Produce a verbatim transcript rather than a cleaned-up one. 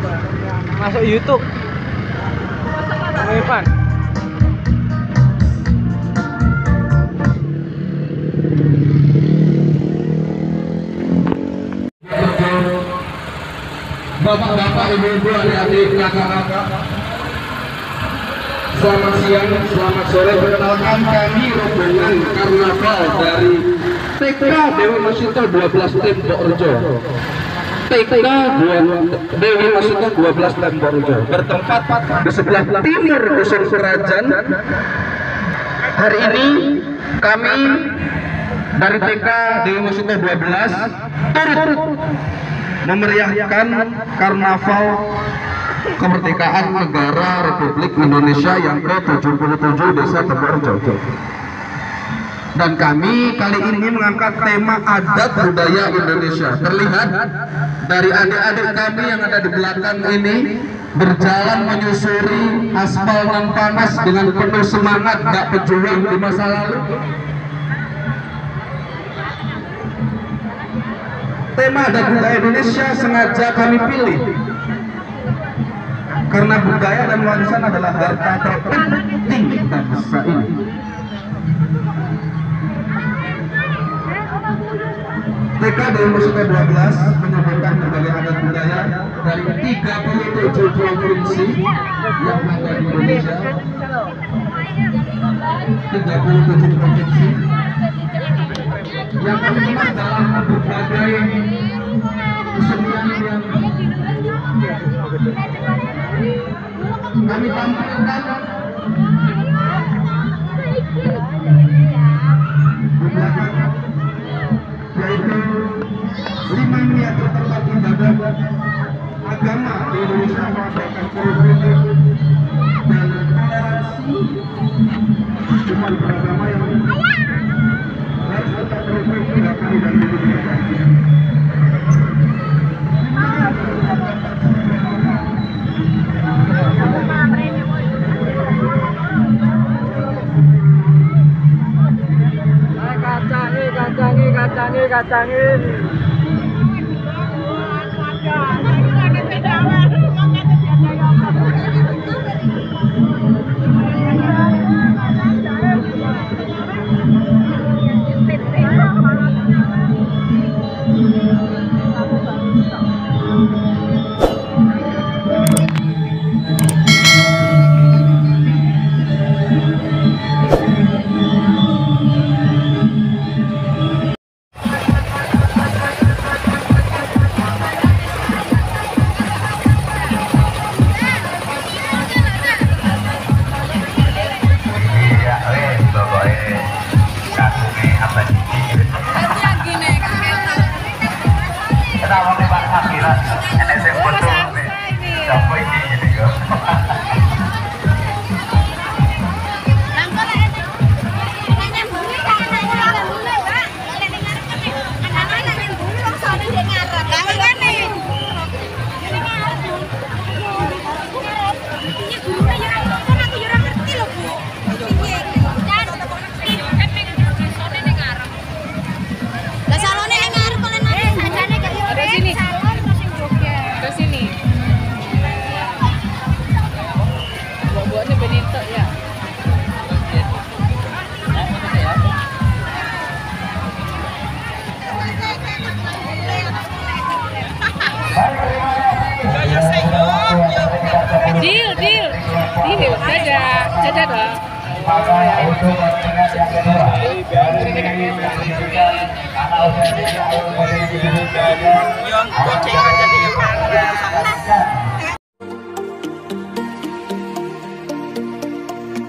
Masuk YouTube. Irfan. Bapak-bapak, ibu-ibu, adik-adik, kakak-kakak, selamat siang, selamat sore. Perkenalkan, kami rombongan karnaval dari T K Dewi Masito dua belas Tembok Rejo. T K Dewi Masito dua belas Tembok Rejo bertempat di sebelah timur Dusun Kerajaan. Hari ini kami dari T K Dewi Masito dua belas turut memeriahkan karnaval kemerdekaan negara Republik Indonesia yang ke tujuh puluh tujuh Desa Tembok Rejo. Dan kami kali ini mengangkat tema adat budaya Indonesia. Terlihat dari adik-adik kami yang ada di belakang ini berjalan menyusuri aspal yang panas dengan penuh semangat gak pejuang di masa lalu. Tema adat budaya Indonesia sengaja kami pilih karena budaya dan warisan adalah harta terpenting bangsa ini. T K Dewi Masito dua belas menyuguhkan berbagai adat budaya dari tiga puluh tujuh provinsi yang ada di Indonesia. tiga puluh tujuh provinsi yang terlibat dalam berbagai kesenian yang kami tampilkan. Yaitu lima miniatur tempat ibadah agama di Indonesia mengadakan kerukunan dan toleransi umat beragama yang harus tetap rukun dilakukan dan didirikan. Kacangin, kacangin, kacangin. Deal, deal, deal, dadah, dadah dong. Yang